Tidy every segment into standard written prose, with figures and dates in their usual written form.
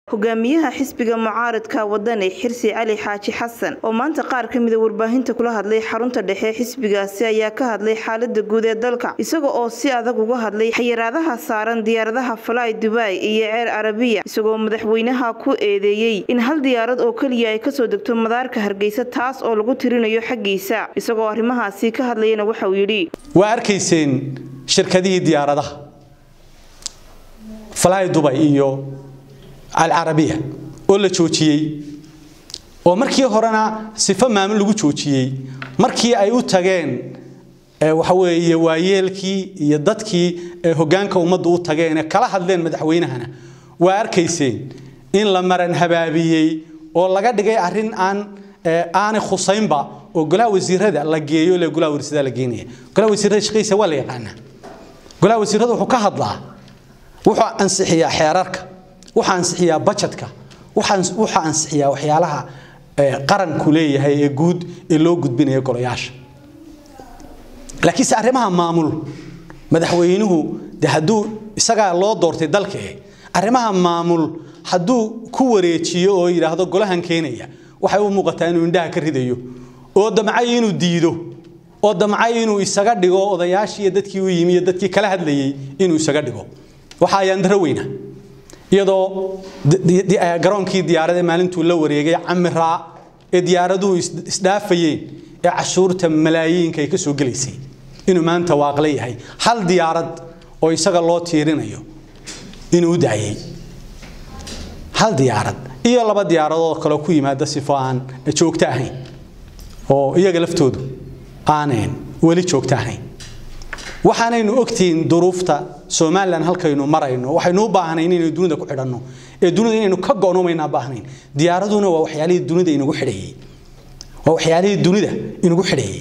hogaamiyaha xisbiga mucaaradka wadani Xirsi Cali Xaaji Xasan oo maanta qaar kamid ah warbaahinta kula hadlay xarunta dhexe xisbigaasi ayaa ka hadlay xaaladda guud ee dalka isagoo oo si adag uga hadlay xayiraadaha saaran diyaaradaha Fly Dubai iyo Air Arabia isagoo madaxweynaha ku eedeeyay in hal diyaarad oo kaliya ay ka soo degto madaarka Hargeysa taas oo lagu tirinayo xaqiisa isagoo arrimahaasi ka hadlayna waxa uu yiri waa arkayseen shirkadihii diyaaradaha Fly Dubai iyo العربية ولا توجيهي ومركي هرنا صفة ما من لجو توجيهي مركي أيو تجين وحوي ويالكي يدتكي هجانك ومضو تجين كلا هذين مدحوين هنا وأركيسين إن لما رنهبابيي والله قد جاي أهرين عن خصين با وقلا وزير هذا لجيو ولا قلا وزير لجيني قلا وزير هذا شخص ولا يقعنا قلا وزير هذا حكاه الله وح أنصحي حيارك waxaan sixiyaa budgetka waxaan sixiyaa waxyaalaha qaranku leeyahay ee guud ee loo gudbinayo golayaasha laakiin arrimaha maamul madaxweynuhu haduu isaga loo doortay dalka arrimaha maamul haduu ku wareejiyo oo yiraahdo golahan keenaya waxay u muuqataa inuu indhaha ka ridayo oo damcay inuu diido oo damcay inuu isaga dhigo odayaashii dadkii u yimid dadkii kala hadlayay inuu isaga dhigo waxa ayaan daraweyna iyadoo garoonkii diyaarada maalintuu la wareegay camira ee diyaaraduhu isdaafayeen ee cashuurta malaayiinka ay ka soo galeysay inuu maanta waaqlay yahay hal diyaarad oo isaga loo tiirinayo inuu daayay hal diyaarad iyo laba diyaaradood kale ku yimaada sifo aan joogto ahayn oo iyaga laftoodu aaneen wali joogto ahayn waxaanaynu ogtiin duruufta Soomaaliland halkaynu marayno waxaynu u baahanayn inaynu dunida ku xidhanno ee dunida inaynu ka go'noomayna baahnayn diyaaraduna waa waxyaalihii dunida inagu xidhayay waa waxyaalihii dunida inagu xidhayay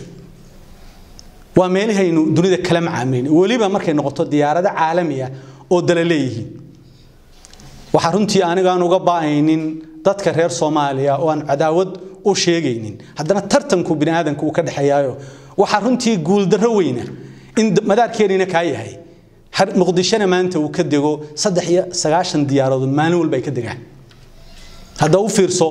waa meelahaynu dunida kala macaamilin waliba markay noqoto diyaarada caalami ah oo dalaleeyihiin waxa runtii aniga aan uga baahaynin dadka reer Soomaaliya oo aan cadaawad u sheegaynin haddana tartanku bini'aadanku uu ka dhaxeeyayo waxa runtii guul darro weyna in madaarkeena ka yahay har muqdishana maanta uu ka dego 3 diyaaradood maalin walba ay ka degaan hada u fiirso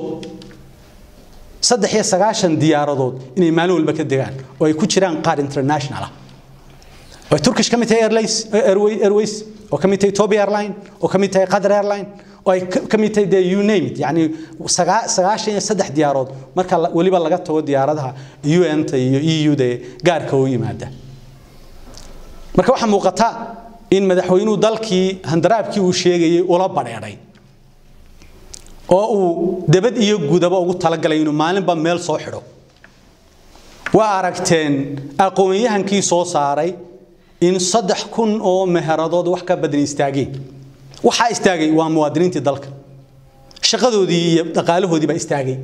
3 diyaaradood inay maalin walba ka degaan oo ay ku jiraan qaar international ah oo Turkish Committee Airways oo Committee Ethiopia Airline oo Committee Qatar Airline oo ay Committee the you name it yani 3 diyaaradood marka waliba laga tago diyaaradaha UN ta iyo EU de gaarka u yimaada marka waxa muuqata in madaxweynuhu dalkii handaraabkii uu sheegay ula bareeray oo uu debad iyo gudaba ugu talagalay inuu maalinba meel soo xidho waa aragteen aqoonyahankii soo saaray in 3,000 oo meheradood wax ka badan istaageen waxa istaagay waa muwaadiniintii dalka shaqadoodii iyo dhaqaalahoodii ba istaagay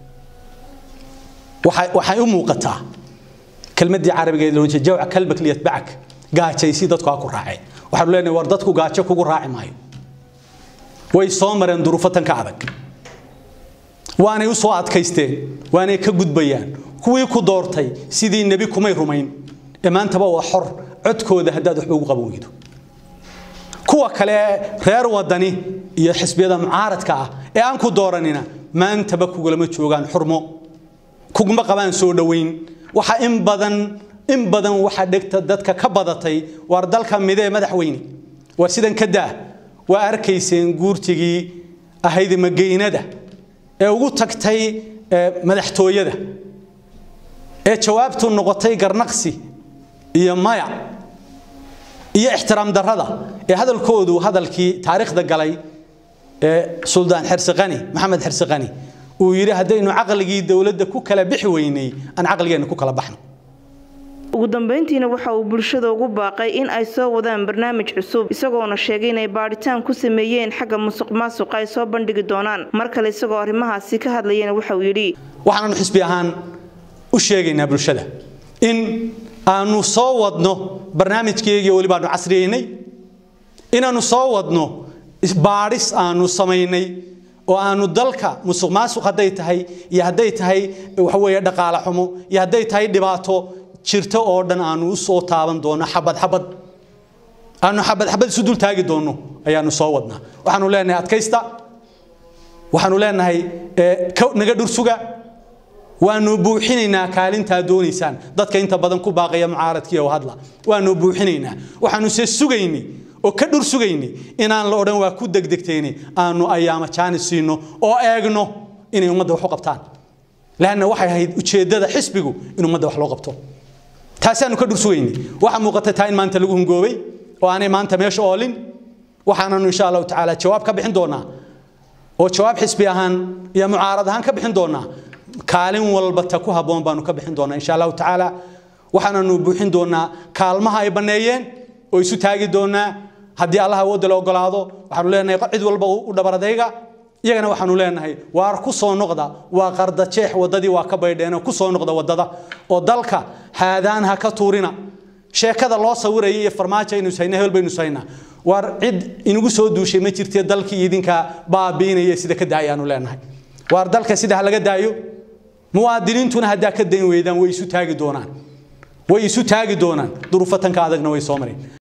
waxay u muuqataa kelmadii carabiga ee loo jeedo jawca kalbak liyatbacak gaajaysi dadku ku raacay waxaan leenahay war dadku gaajo kugu raaci maayo way soo mareen duruufatan ka adag waanay u soo adkaysteen waanay ka gudbayaan kuwii ku doortay sidii nabi kumay rumayn ee maantaba waa xor codkooda hadaad wax ugu qaban weydo kuwa kale reer wadani iyo xisbiyada mucaaradka ah ee aan ku dooranina maantaba kugulama joogan xurmo kuguma qabaan soo dhaweyn waxa in badan waxa dhigta dadka ka badatay war dalka midee madaxweyne war sidan ka daa waa arkayseen guurtigii ahayd mageynada ee ugu tagtay madaxtooyada ee jawaabtu noqotay garnaqsi iyo maya iyo ixtiraam darrada ee hadalkoodu hadalkii taariikhda galay ee Suldaan Xirsi Qani Maxamed Xirsi Qani uu yiri hadaynu aqligii dawladda ku kala bixi weynay aan aqligeena ku kala baxno ugu dambeyntiina waxa uu bulshada ugu baaqay in ay soo wadaan barnaamij cusub isagoo sheegay inay baaritaan ku sameeyeen xagga musuqmaasuqa ay soo bandhigi doonaan markale isagoo arrimahaasi ka hadlayeen waxa uu yiri waxaan xisbi ahaan u sheegaynaa bulshada in aanu soo wadno barnaamijkeegii waliba aanu casriyeynay inaanu soo wadno baaris aanu sameeynay oo aanu dalka musuqmaasuq haday tahay iyo haday tahay waxa weeye dhaqaale xumo iyo haday tahay dhibaato jirto oo dhan aanu soo taaban doono xabad aanu xabad isu dul taagi doono ayaanu soo wadnaa waxaanu leenahay adkaysta waxaanu leenahay naga dhursuga waanu buuxinaynaa kaalinta doonaysaan dadka inta badan ku baaqaya mucaaradkii oo hadla waanu buuxinaynaa waxaanu se sugaynay oo ka dhursugaynay inaan la oran waa ku degdegteeni aanu ayaama jaanisiino oo eegno inay ummadda wax u qabtaan laana waxay ahayd ujeedada xisbigu in ummadda wax loo qabto taasaanu ka dhursugaynay waxa muuqata taa in maanta lagu hungoobay oo aanay maanta meesha oolin waxaananu insha Allah taala jawaab ka bixin doonaa oo jawaab xisbi ahaan iyo mucaarad ahaan ka bixin doonaa kaalin walba ta ku haboon baanu ka bixin doonaa insha Allah taala waxaananu buuxin doonaa kaalmaha ay baneeyeen oo isu taagi doonaa haddii Allah wada la ogolaado waxaanu leenahay cid walba u dhabaradayga iyagana waxaanu leenahay waar ku soo noqda waa qarda jeex wadadii waa ka baydheen ku soo noqda wadada oo dalka haadaan ha ka tuurina sheekada loo sawirayay iyo farmaajo inuu sayna hel baynu sayna war cid inagu soo duushay ma jirtay dalkii idinka baabiinaya sida ka daayaanu leenahay war dalka sida laga daayo muwaadiniintuna hadaa ka dayn weydaan way isu taagi doonaan duruufatanka adagna way soo mareen